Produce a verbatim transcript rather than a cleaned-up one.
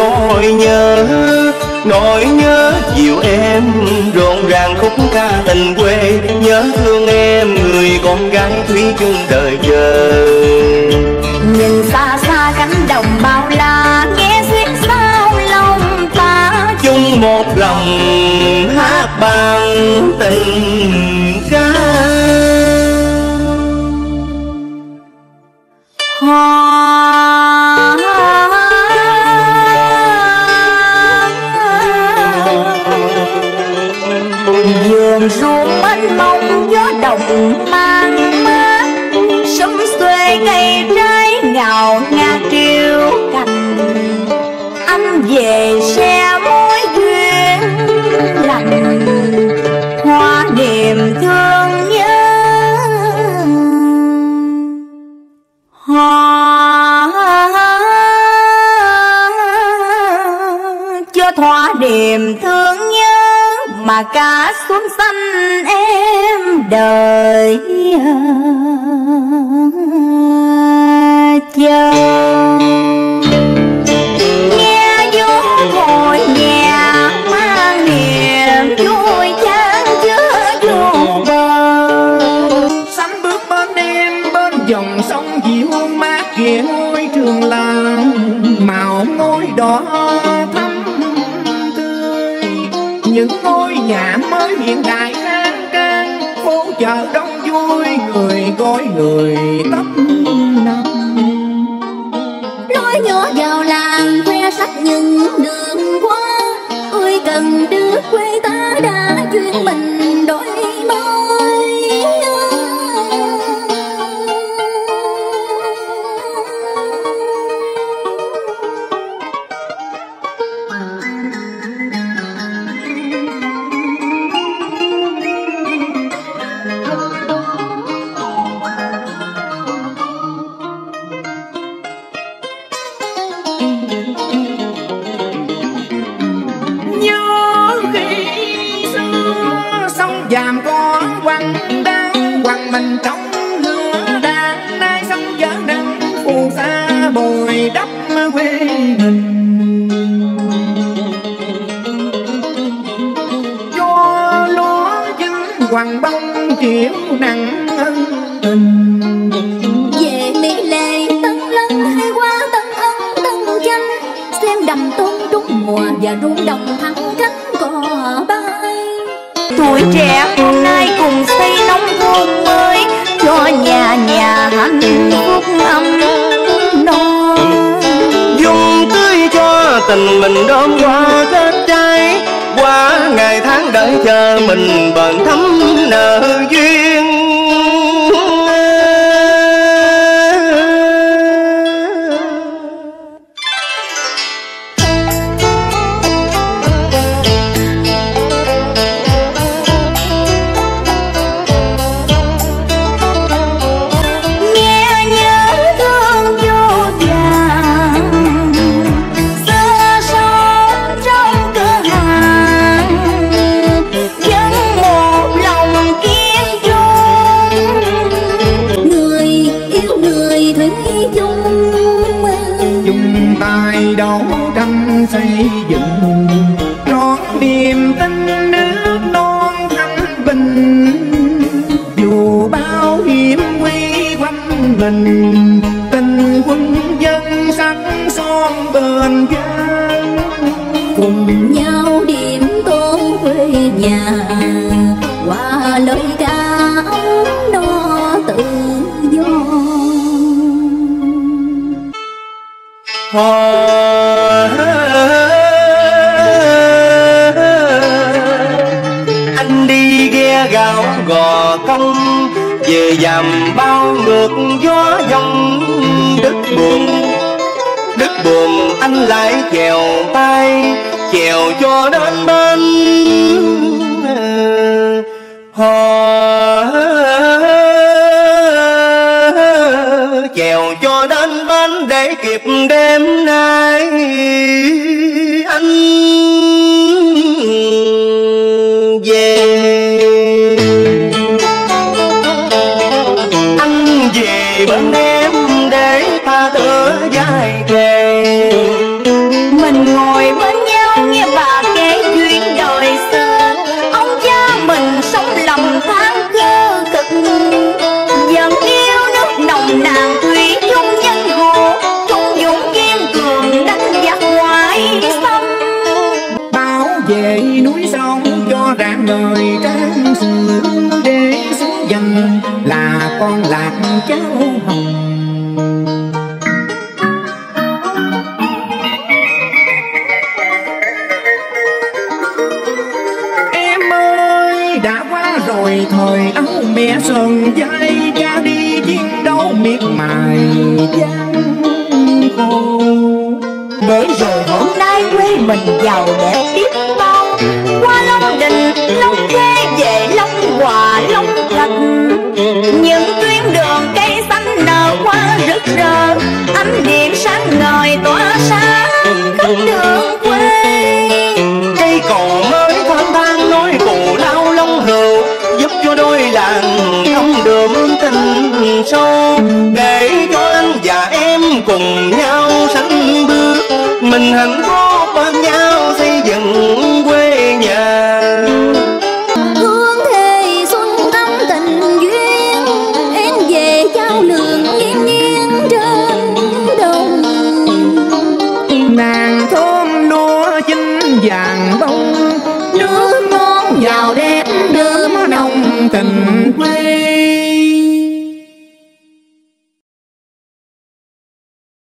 nỗi nhớ, nỗi nhớ dịu em rộn ràng khúc ca tình quê. Nhớ thương em người con gái thủy chung đời chờ. Nhìn xa xa cánh đồng bao la, nghe xuyên sao lòng ta. Chung một lòng hát bằng tình ca. Hoa vườn ruộng mênh mông gió đồng mang mát, sum xuê cây trái ngào ngạt triều cành. Anh về xe mối duyên lành, hoa niềm thương nhớ. Hoa cho thỏa niềm thương nhớ, mà cả xuân xanh em đời chờ. Nghe gió ngồi nhà mang niềm vui chan chứa vô bờ. Sánh bước bên em bên dòng sông dịu mát kìa ngôi trường làng, màu ngôi đỏ thắm tươi. Những ngôi nhà mới hiện đại khang trang, phố chợ đông vui người gói người tấp nập. Lối nhỏ vào làng khoe sắc những đường qua, ơi cần đứa quê ta đã duyên mình đổi mới. Dàm có quăng đang quăng mình trong lửa đạn, nay sông vỡ nắng phù sa bồi đắp quê mình. Cho lúa chín quăng bông chiều nặng ân tình. Về Mỹ Lệ Tân Lân hay qua Tân Ân Tân Chánh, xem đầm tôm trúng mùa và ruộng đồng thắng cánh cò bay. Tuổi trẻ hôm nay cùng xây nông thôn mới, cho nhà nhà hạnh phúc ấm no. Dùng tưới cho tình mình đơm qua Tết trái, qua ngày tháng đợi chờ mình bền thắm nợ duyên. Đấu tranh xây dựng trọn niềm tin nước non thanh bình, dù bao hiểm nguy quanh mình, tình quân dân sắc son bền vững. Cùng nhau điểm tô quê nhà, qua lời ca ấm no tự do. Anh đi ghe gạo gò công, về dằm bao ngược gió giông. Đứt buồn, đứt buồn anh lại chèo tay, chèo cho đến bên hò, chèo cho đến bên để kịp đêm nay anh về. Anh về bên em để ta tựa vai kề, mình ngồi núi sông cho rạng ngời trang sử, để xứng danh là con lạc cháu Hồng. Em ơi đã qua rồi thời áo mẹ sờn vai, cha đi chiến đấu miệt mài giang hồ. Để rồi hôm nay quê mình giàu đẹp biết bao, qua Long Đình, Long Khê về Long Hòa, Long Thạch. Những tuyến đường cây xanh nở hoa rực rỡ, ánh điện sáng ngời tỏa sáng khắp đường quê. Cây cầu mới thoáng thang nói cụ lao long rượu, giúp cho đôi làng thăm đượm tình sâu, để cho anh và em cùng nhau sánh bước, mình hạnh phúc bên nhau xây dựng quê nhà. Hương thề xuân thắm tình duyên, em về trao lường nghiêng nghiêng trên đồng. Nàng thơm lúa chín vàng